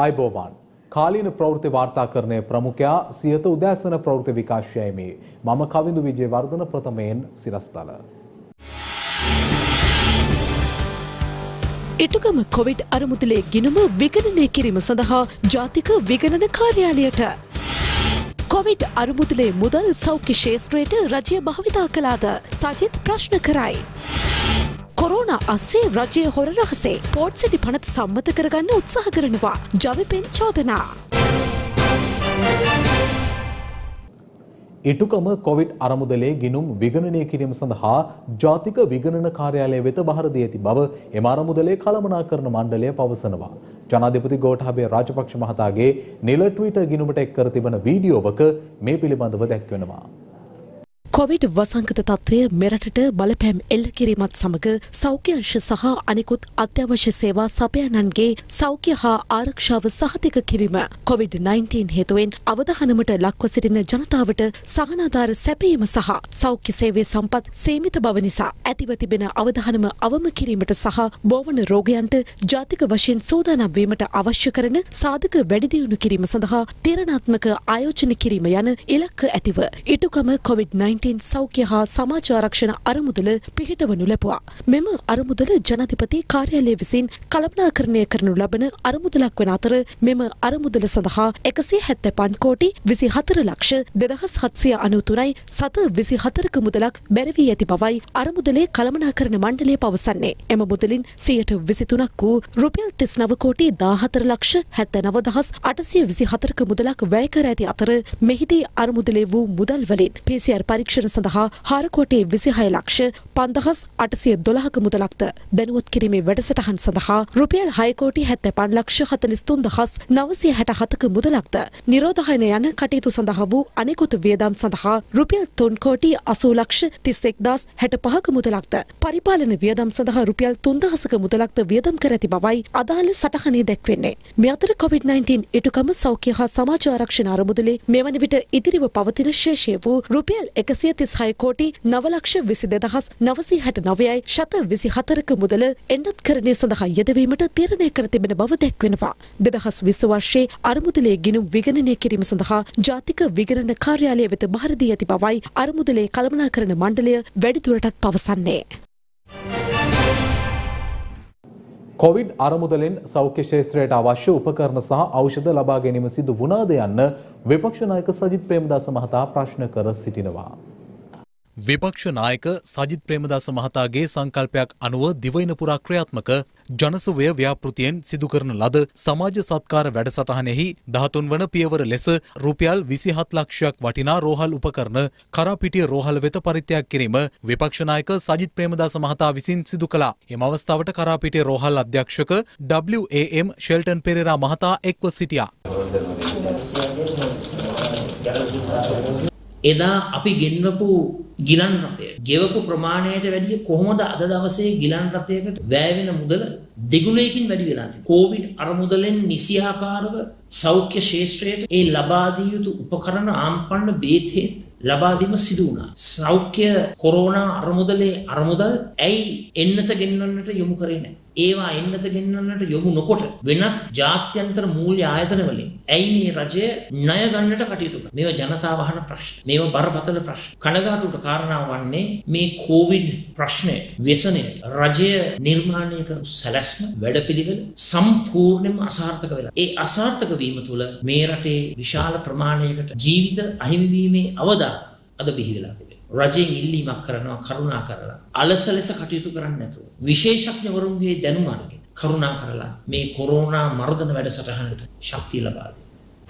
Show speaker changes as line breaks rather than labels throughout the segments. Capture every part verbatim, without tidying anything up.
ආයුබෝවන් කාලීන ප්‍රවෘත්ති වාර්තාකරණයේ ප්‍රමුඛයා සියත උදෑසන ප්‍රවෘත්ති විකාශයයි මේ මම කවිඳු විජේවර්ධන ප්‍රථමයෙන් සිරස්තල.
ඉටුගම කොවිඩ් අරමුදලේ ගිණුම විගණනය කිරීම සඳහා ජාතික විගණන කාර්යාලයට කොවිඩ් අරමුදලේ මුදල් සෞඛ්‍ය ශේෂ්ත්‍රයට රජය භාවිතා කළාද සජිත් ප්‍රශ්න කරයි. කොරෝනා අස්සේ රජයේ හොර රහසේ පෝට් සිටි පනත සම්මත කරගන්න උත්සාහ කරනවා ජවිපෙන් චෝදනා.
ඉටුකම කොවිඩ් අරමුදලේ ගිණුම් විගණනය කිරීම සඳහා ජාතික විගණන කාර්යාලය වෙත බහර දී ඇති බව එම අරමුදලේ කළමනාකරණ මණ්ඩලය පවසනවා. ජනාධිපති ගෝඨාභය රාජපක්ෂ මහතාගේ නිල ට්විටර් ගිණුමට එක් කර තිබෙන වීඩියෝවක මේ පිළිබඳව දැක්වෙනවා.
කොවිඩ් වසංගත තත්ත්වය මෙරටට බලපෑම් එල්ල කිරීමත් සමග සෞඛ්‍ය අංශ සහ අනෙකුත් අත්‍යවශ්‍ය සේවා සපයන්නන්ගේ සෞඛ්‍ය හා ආරක්ෂාව සහතික කිරීම කොවිඩ් නයින්ටීන් හේතුවෙන් අවධානමට ලක්ව සිටින ජනතාවට සහනාධාර සැපයීම සහ සෞඛ්‍ය සේවයේ සම්පත් සීමිත බව නිසා ඇතිව තිබෙන අවධානම අවම කිරීමට සහ බෝවන රෝගයන්ට ජාතික වශයෙන් සූදානම් වීමට අවශ්‍ය කරන සාධක වැඩි දියුණු කිරීම සඳහා තීරණාත්මක ආයෝජන කිරීම යන ඉලක්ක ඇතිව ඉටුකම කොවිඩ් නයින්ටීන් සෞඛ්‍ය හා සමාජ ආරක්ෂණ අරමුදල පිහිටවනු ලැබුවා. මෙම අරමුදල ජනාධිපති කාර්යාලය විසින් කළමනාකරණය කරනු ලබන අරමුදලක් වන අතර මෙම අරමුදල සඳහා එකසිය හැත්තෑපන් කෝටි විසිහතර ලක්ෂ දෙදහස් හත්සිය අනූතුනයි සත විසිහතරක මුදලක් බැරවී ඇති බවයි අරමුදලේ කළමනාකරණ මණ්ඩලය පවසන්නේ. එම මුදලින් සියයට විසිතුනක් වූ රුපියල් තිස්නව කෝටි දාහතර ලක්ෂ හැත්තෑනව දහස් අටසිය විසිහතරක මුදලක් වැය කර ඇති අතර මෙහිදී අරමුදලේ වූ මුදල් වලින් පී සී ආර් පරීක්ෂණ සඳහා හාර කෝටි විසිහය ලක්ෂ පන්දහස් අටසිය දොළහක මුදලක්ද දැනුවත් කිරීමේ වැඩසටහන් සඳහා රුපියල් හය කෝටි හැත්තෑපන් ලක්ෂ හතළිස් තුන් දහස් නවසිය හැටහතක මුදලක්ද නිරෝධායන යන කටයුතු සඳහා වූ අනෙකුත් වියදම් සඳහා රුපියල් තුන් කෝටි අසූ ලක්ෂ තිස් එක්දහස් හැටපහක මුදලක්ද පරිපාලන වියදම් සඳහා රුපියල් තුන්දහසක මුදලක්ද වියදම් කර ඇති බවයි අදාළ සටහනේ දැක්වෙන්නේ. මේ අතර කොවිඩ් නයින්ටීන් ඉටුකම සෞඛ්‍ය හා සමාජ ආරක්ෂණ අරමුදලේ මෙවන විට ඉදිරිව පවතින ශේෂය වූ රුපියල් එකසිය තිස්හය කෝටි නව ලක්ෂ විසි දෙදහස් නවසිය හැටනවයයි ශත විසිහතරක මුදල එන්නත් කරණය සඳහා යෙදවීමට තීරණය කර තිබෙන බව දැක්වෙනවා. දෙදහස් විස්ස වර්ෂයේ අරමුදලේ ගිණුම් විගණනය කිරීම සඳහා ජාතික විගණන කාර්යාලය වෙත බහර දී ඇති බවයි අරමුදලේ කළමනාකරණ මණ්ඩලය වැඩිදුරටත් පවසන්නේ.
කොවිඩ් අරමුදලෙන් සෞඛ්‍ය ශාස්ත්‍රයට අවශ්‍ය උපකරණ සහ ඖෂධ ලබා ගැනීම සිදු වුණාද යන්න විපක්ෂ නායක සජිත් ප්‍රේමදාස මහතා ප්‍රශ්න කර සිටිනවා. විපක්ෂ නායක සජිත් ප්‍රේමදාස මහතාගේ සංකල්පයක් අනුව දිවයින පුරා ක්‍රියාත්මක ජනසුවය ව්‍යාපෘතියෙන් සිදු කරන ලද සමාජ සත්කාර වැඩසටහනෙහි දහතුන් වන පියවර ලෙස රුපියල් විසිහත් ලක්ෂයක් වටිනා රෝහල් උපකරණ කරාපිටිය රෝහල වෙත පරිත්‍යාග කිරීම විපක්ෂ නායක සජිත් ප්‍රේමදාස මහතා විසින් සිදු කළා. එම අවස්ථාවට කරාපිටිය රෝහල් අධ්‍යක්ෂක W A M Shelton Perera මහතා එක්ව සිටියා.
එදා අපි ගෙන්වපු ගිලන් රථය ගෙවපු ප්‍රමාණයට වැඩිය කොහොමද අද දවසේ ගිලන් රථයකට වැය වෙන මුදල දෙගුණයකින් වැඩි වෙලා තියෙන්නේ. කොවිඩ් අරමුදලෙන් නිසියාකාරව සෞඛ්‍ය ශාස්ත්‍රයට ඒ ලබා දිය යුතු උපකරණ ආම්පන්න බේත් ලබා දීම සිදු වුණා. සෞඛ්‍ය කොරෝනා අරමුදලේ අරමුදල් ඇයි එන්නත ගෙන්වන්නට යොමු කරේ නැහැ? ඒවා එන්නත ගෙන්වන්නට යොමු නොකොට වෙනත් ජාත්‍යන්තර මූල්‍ය ආයතන වලින් ඇයි මේ රජය ණය ගන්නට කටයුතු කරන්නේ? මේවා ජනතාව අහන ප්‍රශ්න. මේවා බරපතල ප්‍රශ්න. කනගාටුවට කාරණාව වන්නේ මේ කොවිඩ් ප්‍රශ්නය ව්‍යසනය රජය නිර්මාණය කරපු සැලැස්ම වැඩපිළිවෙල සම්පූර්ණයෙන්ම අසාර්ථක වෙලා. ඒ අසාර්ථක වීම තුළ මේ රටේ විශාල ප්‍රමාණයකට ජීවිත අහිමි වීමේ අවදාන අද බිහි වෙලා තිබෙනවා. රජයෙන් ඉල්ලීමක් කරනවා කරුණා කරලා අලස ලෙස කටයුතු කරන්නේ නැතුව විශේෂඥවරුන්ගේ දැනුම අරගෙන කරුණා කරලා මේ කොරෝනා මර්ධන වැඩසටහනට ශක්තිය ලබා දෙන්න.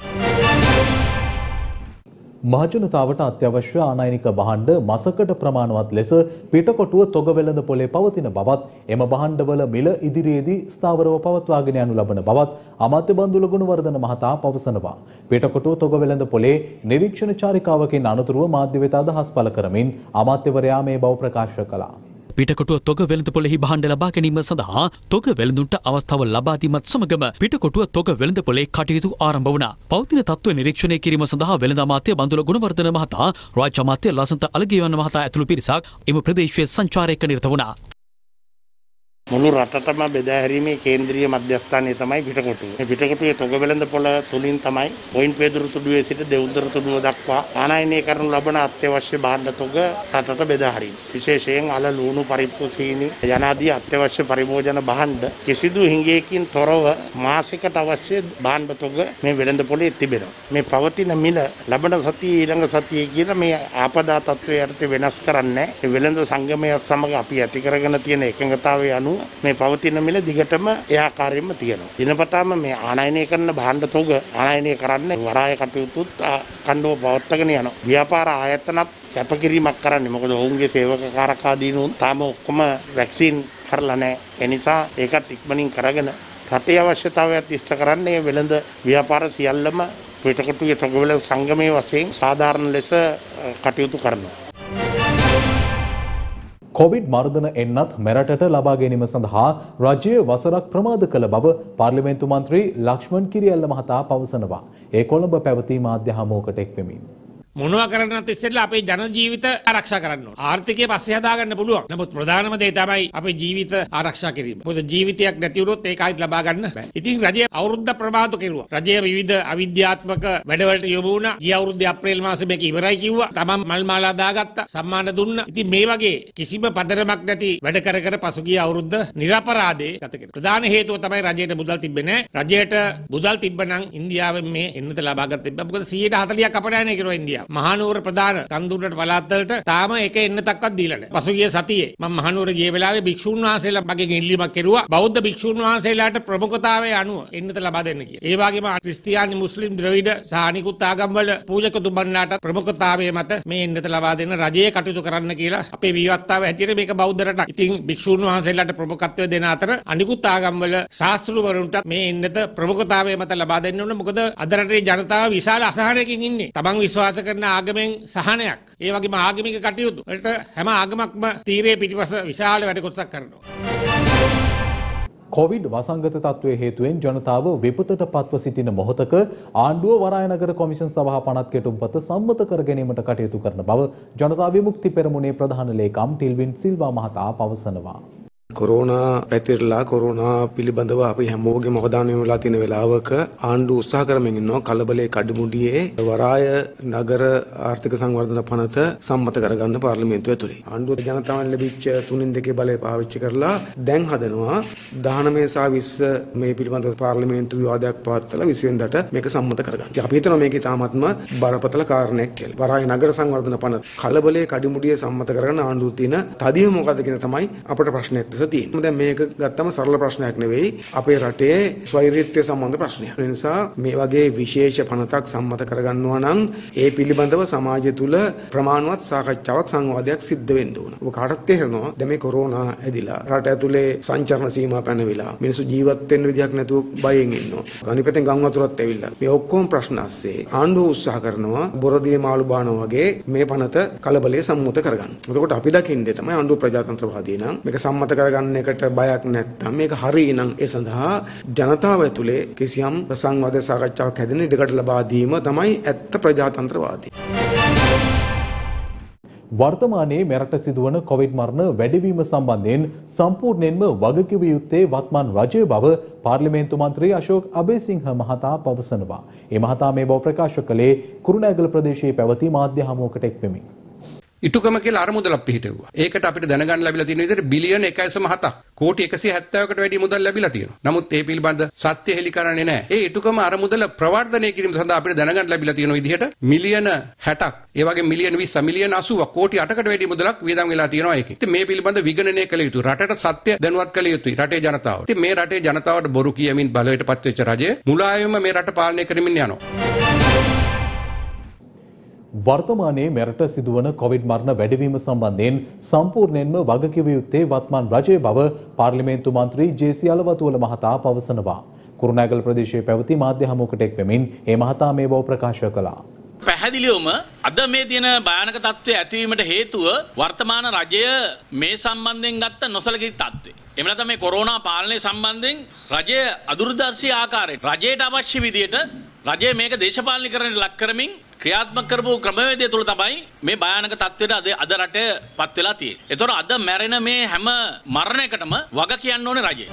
මහජනතාවට අත්‍යවශ්‍ය ආනයනික භාණ්ඩ මසකට ප්‍රමාණවත් ලෙස පිටකොටුව තොග වෙළඳ පොලේ පවතින බවත් එම භාණ්ඩවල මිල ඉදිරියේදී ස්ථාවරව පවත්වාගෙන යනු ලබන බවත් අමාත්‍ය බන්දුල ගුණවර්ධන මහතා පවසනවා. පිටකොටුව තොග වෙළඳ පොලේ නිරීක්ෂණ චාරිකාවකින් අනතුරුව මාධ්‍ය වෙත අදහස් පළ කරමින් අමාත්‍යවරයා මේ බව ප්‍රකාශ කළා.
පිටකොටුව තොග වෙළඳ පොලෙහි භාණ්ඩ ලබා ගැනීම සඳහා තොග වෙළඳුන්ට අවස්ථාව ලබා දීමත් සමගම පිටකොටුව තොග වෙළඳ පොලේ කටයුතු ආරම්භ වුණා. පවතින තත්ත්ව නිරීක්ෂණය කිරීම සඳහා වෙළඳ අමාත්‍ය බන්දුල ගුණවර්ධන මහතා, රාජ්‍ය අමාත්‍ය ලසන්ත අලගියවන්න මහතා ඇතුළු පිරිසක් එම ප්‍රදේශයේ සංචාරයක නිරත වුණා.
මුළු රටටම බෙදා හැරීමේ කේන්ද්‍රීය මධ්‍යස්ථානය තමයි පිටකොටුව. මේ පිටකොටුවේ තොග වෙළඳ පොළ තුලින් තමයි පොයින්ට් පෙදුරු තුඩුවේ සිට දෙවුන්දර තුඩුව දක්වා ආනයනය කරනු ලබන අත්‍යවශ්‍ය භාණ්ඩ තොග රටට බෙදා හරින. විශේෂයෙන් අල ලුණු පරිප්පු සීනි යනාදී අත්‍යවශ්‍ය පරිභෝජන භාණ්ඩ කිසිදු හිඟයකින් තොරව මාසයකට අවශ්‍ය භාණ්ඩ තොග මේ වෙළඳ පොලේ තිබෙනවා. මේ පවතින මිල ලබන සතියේ ඊළඟ සතියේ කියලා මේ ආපදා තත්ත්වයේ යටතේ වෙනස් කරන්නේ. මේ වෙළඳ සංගමය සමග අපි ඇති කරගෙන තියෙන එකඟතාවය අනුව මේ පවතින මිල දිගටම ඒ ආකාරයෙන්ම තියෙනවා. දිනපතාම මේ ආනයනය කරන භාණ්ඩ තොග ආනයනය කරන්නේ වරාය කටයුතුත් කණ්ඩව පවත්වාගෙන යනවා. ව්‍යාපාර ආයතනත් කැපකිරීමක් කරන්නේ. මොකද ඔවුන්ගේ සේවක කාරකාදීනුන් තාම ඔක්කොම වැක්සින් කරලා නැහැ. ඒ නිසා ඒකත් ඉක්මනින් කරගෙන රටේ අවශ්‍යතාවයත් ඉෂ්ට කරන්නේ වෙළඳ ව්‍යාපාර සියල්ලම පිටකොටුවේ තොගවල සංගමයේ වශයෙන් සාධාරණ ලෙස කටයුතු කරනවා.
කොවිඩ් මර්ධන එන්නත් මෙරටට ලබා ගැනීම සඳහා රජය වසරක් ප්‍රමාද කළ බව පාර්ලිමේන්තු මන්ත්‍රී ලක්ෂ්මන් කිරියල්ල මහතා පවසනවා. ඒ කොළඹ පැවති මාධ්‍ය හමුවකට එක්වෙමින්.
මොනවා කරන්නත් ඉස්සෙල්ලා අපේ ජන ජීවිත ආරක්ෂා කරන්න ඕන. ආර්ථිකය පස්සේ හදාගන්න පුළුවන්. නමුත් ප්‍රධානම දේ තමයි අපේ ජීවිත ආරක්ෂා කිරීම. මොකද ජීවිතයක් නැති වුණොත් ඒක ආයිත් ලබා ගන්න බෑ. ඉතින් රජය අවුරුද්ද ප්‍රමාද කෙරුවා. රජය විවිධ අවිද්‍යාත්මක වැඩවලට යොමු වුණා. ගිය අවුරුද්දේ අප්‍රේල් මාසෙ මේක ඉවරයි කිව්වා. තමන් මල් මාලා දාගත්තා. සම්මාන දුන්නා. ඉතින් මේ වගේ කිසිම පදනමක් නැති වැඩ කර කර පසුගිය අවුරුද්ද නිරපරාධේ ගත කෙරුවා. ප්‍රධාන හේතුව තමයි රජයට මුදල් තිබ්බේ නැහැ. රජයට මුදල් තිබ්බනම් ඉන්දියාවෙන් මේ එන්නත ලබා ගන්න තිබ්බා. මොකද සියයට හතළිහක් අපඩායනය කෙරුවා ඉන්දියාව. මහනුවර ප්‍රධාන කන්දුරට පළාත්වලට තාම එක එන්නතක්වත් දීලා නැහැ. පසුගිය සතියේ මම මහනුවර ගිය වෙලාවේ භික්ෂුන් වහන්සේලා මගෙන් ඉල්ලීමක් කෙරුවා. බෞද්ධ භික්ෂුන් වහන්සේලාට ප්‍රමුඛතාවයේ අනුව එන්නත ලබා දෙන්න කියලා. ඒ වගේම ක්‍රිස්තියානි මුස්ලිම් ද්‍රවිඩ සහ අනිකුත් ආගම්වල පූජක තුමන්ලාට ප්‍රමුඛතාවයේ මත මේ එන්නත ලබා දෙන්න රජයේ කටයුතු කරන්න කියලා අපේ විවත්තාව හැටියට මේක බෞද්ධ රටක්. ඉතින් භික්ෂුන් වහන්සේලාට ප්‍රමුඛත්වය දෙන අතර අනිකුත් ආගම්වල ශාස්ත්‍රවරුන්ට මේ එන්නත ප්‍රමුඛතාවයේ මත ලබා දෙන්න ඕන. මොකද අද රටේ ජනතාව විශාල අසහනයකින් ඉන්නේ. තමන් විශ්වාස කරන ආගමෙන් සහනයක් ඒ වගේම ආගමික කටයුතු වලට හැම ආගමක්ම තීරයේ පිටිපස විශාල වැඩ කොටසක් කරනවා.
කොවිඩ් වසංගත තත්ත්වයේ හේතුවෙන් ජනතාව විපතට පත්ව සිටින මොහොතක ආණ්ඩුව වරායනගර කොමිෂන් සභා පනත් කෙටුම්පත සම්මත කර ගැනීමට කටයුතු කරන බව ජනතා විමුක්ති පෙරමුණේ ප්‍රධාන ලේකම් ටිල්වින් සිල්වා මහතා පවසනවා.
කොරෝනා පැතිරලා කොරෝනා පිළිබඳව අපි හැමෝගෙම අවධානය යොමු වෙලා තියෙන වෙලාවක ආණ්ඩුව උත්සාහ කරමින් ඉන්නවා කලබලයේ කඩමුඩියේ වරාය නගර ආර්ථික සංවර්ධන පනත සම්මත කරගන්න පාර්ලිමේන්තුව ඇතුලේ. ආණ්ඩුව ජනතාවන් ලැබිච්ච තුනින් දෙකේ බලය පාවිච්චි කරලා දැන් හදනවා දහනවය සහ විස්ස මේ පිළිබඳව පාර්ලිමේන්තු විවාදයක් පවත්වලා විසි වෙනිදාට මේක සම්මත කරගන්න. අපි හිතනවා මේක තාමත්ම බරපතල කාරණයක් කියලා. වරාය නගර සංවර්ධන පනත කලබලයේ කඩමුඩියේ සම්මත කරගන්න ආණ්ඩුව තියෙන තදියම මොකද්ද කියන තමයි අපට ප්‍රශ්නයක් තියෙනවා. දැන් මේක ගත්තම සරල ප්‍රශ්නයක් නෙවෙයි අපේ රටේ ස්වෛරීත්වය සම්බන්ධ ප්‍රශ්නයක්. ඒ නිසා මේ වගේ විශේෂ පනතක් සම්මත කරගන්නවා නම් ඒ පිළිබඳව සමාජය තුල ප්‍රමාණවත් සාකච්ඡාවක් සංවාදයක් සිද්ධ වෙන්න ඕන. ඔබ කාටත් තේරෙනවා දැන් මේ කොරෝනා ඇදිලා රට ඇතුලේ සංචරණ සීමා පැනවිලා මිනිස්සු ජීවත් වෙන්න විදියක් නැතුව බයෙන් ඉන්නවා. අනිපතෙන් ගම් වතුරත් ඇවිල්ලා. මේ ඔක්කොම ප්‍රශ්න ASCII ආණ්ඩුව උත්සාහ කරනවා බොරදියේ මාළු බානවා වගේ මේ පනත කලබලයේ සම්මත කරගන්න. එතකොට අපි දකින්නේ තමයි ආණ්ඩුව ප්‍රජාතන්ත්‍රවාදී නම් මේක සම්මත කරගන්න ගන්න එකට බයක් නැත්නම් මේක හරි නම් ඒ සඳහා ජනතාව ඇතුලේ කිසියම් සංවාද සාකච්ඡාවක් හැදෙන ඉඩකඩ ලබා දීම තමයි ඇත්ත ප්‍රජාතන්ත්‍රවාදී.
වර්තමානයේ මෙරට සිදුවන කොවිඩ් මරණ වැඩිවීම සම්බන්ධයෙන් සම්පූර්ණයෙන්ම වගකිව යුත්තේ වත්මන් රජය බව පාර්ලිමේන්තු මන්ත්‍රී අශෝක් අබේසිංහ මහතා පවසනවා. ඒ මහතා මේ බව ප්‍රකාශ කළේ කුරුණෑගල ප්‍රදේශයේ පැවති මාධ්‍ය හමුවකට එක්වෙමින්.
ඉටුකම කියලා අරමුදලක් පිහිටුවා. ඒකට අපිට දැනගන්න ලැබිලා තියෙන විදිහට බිලියන එකයි දශම හතක් කෝටි එකසිය හැත්තෑවකට වැඩි මුදල් ලැබිලා තියෙනවා. නමුත් ඒ පිළිබඳ සත්‍ය හෙළි කරන්නේ නැහැ. ඒ ඉටුකම අරමුදල ප්‍රවර්ධනය කිරීම සඳහා අපිට දැනගන්න ලැබිලා තියෙන විදිහට මිලියන හැටක්, ඒ වගේ මිලියන විස්ස, මිලියන අසූවක්, කෝටි අටකට වැඩි මුදලක් වියදම් වෙලා තියෙනවා ඒකේ. ඉතින් මේ පිළිබඳ විගණනය කළ යුතුයි. රටට සත්‍ය දැනුවත් කළ යුතුයි රටේ ජනතාවට. ඉතින් මේ රටේ ජනතාවට බොරු කියමින් බලයට පත් වෙච්ච රජය මුලාවෙම මේ රට පාලනය කරමින් යනවා.
වර්තමානයේ මෙරට සිදුවන කොවිඩ් මරණ වැඩිවීම සම්බන්ධයෙන් සම්පූර්ණයෙන්ම වගකිව යුත්තේ වත්මන් රජය බව පාර්ලිමේන්තු මන්ත්‍රී ජේ.සී. අලවතුවල මහතා පවසනවා. කුරුණෑගල ප්‍රදේශයේ පැවති මාධ්‍ය හමුවකට එක්වෙමින් ඒ මහතා මේ බව ප්‍රකාශ කළා.
පැහැදිලිවම අද මේ තියෙන භයානක තත්ත්වය ඇතිවීමට හේතුව වර්තමාන රජය මේ සම්බන්ධයෙන් ගත්ත නොසලකී තත්ත්වය. එහෙම නැත්නම් මේ කොරෝනා පාලනය සම්බන්ධයෙන් රජය අදුරුදර්ශී ආකාරයට රජයට අවශ්‍ය විදියට රජය මේක දේශපාලනීකරණයට ලක් කරමින් ක්‍රියාත්මක කරපු ක්‍රමවේදය තුළ තමයි මේ භයානක තත්ත්වයට අද අද රටේ පත් වෙලා තියෙන්නේ. ඒතකොට අද මැරෙන මේ හැම මරණයකටම වග කියන්න ඕනේ රජය.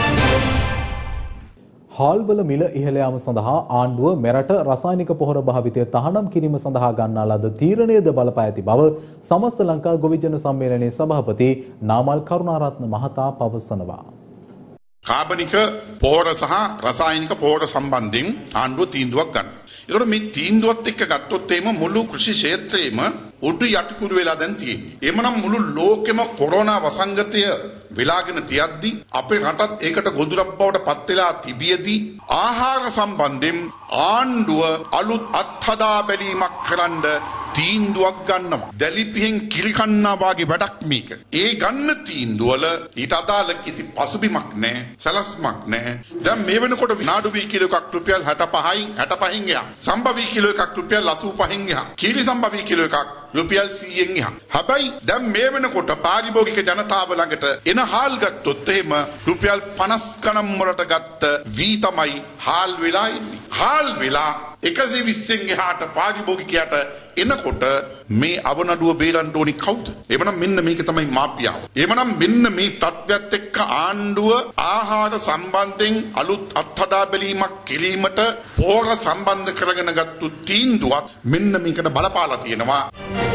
හාල්වල මිල ඉහළ යාම සඳහා ආණ්ඩුව මෙරට රසායනික පොහොර භාවිතය තහනම් කිරීම සඳහා ගන්නා ලද තීරණයද බලපා ඇති බව සමස්ත ලංකා ගොවිජන සම්මේලනයේ සභාපති නාමල් කරුණාරත්න මහතා පවසනවා.
කාබනික පොහොර සහ රසායනික පොහොර සම්බන්ධයෙන් ආණ්ඩුව තීන්දුවක් ගන්න. ඒකට මේ තීන්දුවත් එක්ක ගත්තොත් එimhe මුළු කෘෂි ක්ෂේත්‍රයේම උඩු යටිකුරු වෙලා දැන් තියෙන්නේ. එhmenan මුළු ලෝකෙම කොරෝනා වසංගතය වෙලාගෙන තියද්දී අපේ රටත් ඒකට ගොදුරක් බවට පත් වෙලා තිබියදී ආහාර සම්බන්ධයෙන් ආණ්ඩුව අලුත් අත්හදා බැලීමක් කරන්න තීන්දුවක් ගන්නවා. දැලිපිහෙන් කිරිකන්නා වාගේ වැඩක් මේක. ඒ ගන්න තීන්දුවල ඊට අදාළ කිසි පසුබිමක් නැහැ, සැලැස්මක් නැහැ. දැන් මේ වෙනකොට විනාඩු වී කිලෝ එකක් රුපියල් හැටපහයි හැටපහින් එහා. සම්භවී කිලෝ එකක් රුපියල් අසූ පහෙන් එහා. කීලි සම්භවී කිලෝ එකක් රුපියල් සීයෙන් එහා. හැබැයි දැන් මේ වෙනකොට පාරිභෝගික ජනතාව ළඟට එන හාල් ගත්තොත් එහෙම රුපියල් පනස් ගණන් වලට ගත්ත වී තමයි හාල් වෙලා ඉන්නේ. හාල් වෙලා එකසිය විස්සෙන් එහාට පාරිභෝගිකයාට එනකොට මේ අවනඩුව බේරන්න ඕනි කවුද? එමනම් මෙන්න මේක තමයි මාපියාව. එමනම් මෙන්න මේ තත්ත්වයට එක්ක ආණ්ඩුව ආහාර සම්බන්ධයෙන් අලුත් අත්හදා බැලීමක් කිරීමට පොහොර සම්බන්ධ කරගෙන ගත්තු තීන්දුවක් මෙන්න මේකට බලපාලා තියෙනවා.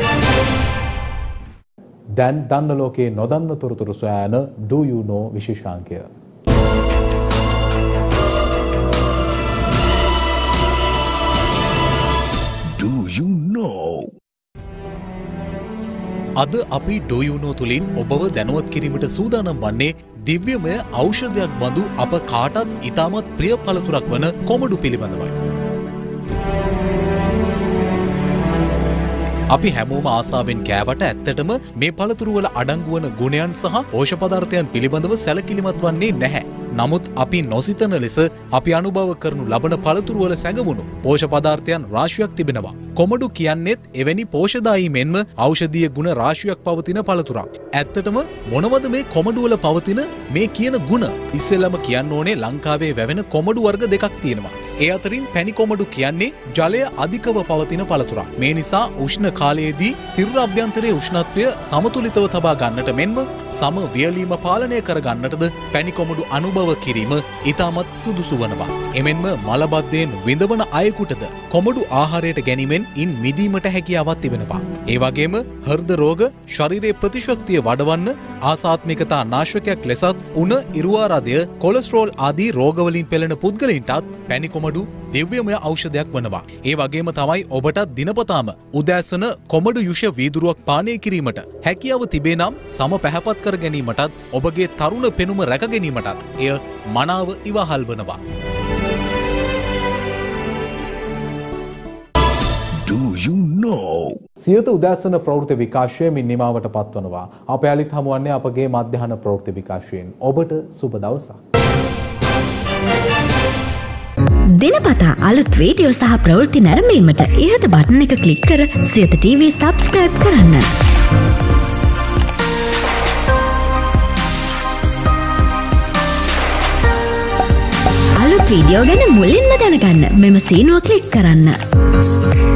දැන් දන්න ලෝකේ නොදන්න තොරතුරු සොයන Do You Know විශේෂාංකය.
Do you know?
අද අපි Do You Know තුලින් ඔබව දැනුවත් කිරීමට සූදානම් වන්නේ දිව්‍යමය ඖෂධයක් බඳු අප කාටත් ඉතාමත් ප්‍රිය පළතුරක් වන කොමඩු පිළිබඳවයි. අපි හැමෝම ආසාවෙන් කෑවට ඇත්තටම මේ පළතුරු වල අඩංගු වන ගුණයන් සහ පෝෂක පදාර්ථයන් පිළිබඳව සැලකිලිමත් වන්නේ නැහැ. නමුත් අපි නොසිතන ලෙස අපි අනුභව කරනු ලබන පළතුරු වල සැඟවුණු පෝෂක පදාර්ථයන් රාශියක් තිබෙනවා. කොමඩු කියන්නේත් එවැනි පෝෂදායී මෙන්ම ඖෂධීය ගුණ රාශියක් පවතින පළතුරක්. ඇත්තටම මොනවද මේ කොමඩු වල පවතින මේ කියන ගුණ? ඉස්සෙල්ලම කියන්න ඕනේ ලංකාවේ වැවෙන කොමඩු වර්ග දෙකක් තියෙනවා. ඒ අතරින් පැණි කොමඩු කියන්නේ ජලය අධිකව පවතින පළතුරක්. මේ නිසා උෂ්ණ කාලයේදී සිරුර අභ්‍යන්තරයේ උෂ්ණත්වය සමතුලිතව තබා ගන්නට මෙන්ම සම වියලීම පාලනය කර ගන්නටද පැණි කොමඩු අනුභව කිරීම ඉතාමත් සුදුසු වනවා. එමෙන්ම මලබද්ධයෙන් විඳවන අයෙකුටද කොමඩු ආහාරයට ගැනීමෙන් ඉන් මිදීමට හැකියාවක් තිබෙනවා. ඒ වගේම හෘද රෝග, ශරීරයේ ප්‍රතිශක්තිය වඩවන්න, ආසාත්මිකතා නාශකයක් ලෙසත් උණ, ඉරුවාරදය, කොලෙස්ටරෝල් ආදී රෝගවලින් පෙළෙන පුද්ගලයින්ටත් පැණි කොමඩු දිව්‍යමය ඖෂධයක් වනවා. ඒ වගේම තමයි ඔබටත් දිනපතාම උදෑසන කොමඩු යුෂ වීදුරුවක් පානය කිරීමට හැකියාව තිබේ නම් සම පැහැපත් කර ගැනීමටත් ඔබගේ තරුණ පෙනුම රැක ගැනීමටත් එය මනාව ඉවහල් වනවා.
Do you know?
සියත උදෑසන ප්‍රවෘත්ති විකාශය මින් නිමාවට පත්වනවා. අප යාලිත් හමුවන්නේ අපගේ මධ්‍යහන ප්‍රවෘත්ති විකාශයෙන්. ඔබට සුබ දවසක්.
දිනපතා අලුත් වීඩියෝ සහ ප්‍රවෘත්ති නැරඹීමට ඉහත බටන් එක ක්ලික් කර සියත ටීවී සබ්ස්ක්‍රයිබ් කරන්න. අලුත් වීඩියෝ ගැන මුලින්ම දැනගන්න මෙම සීනුව ක්ලික් කරන්න.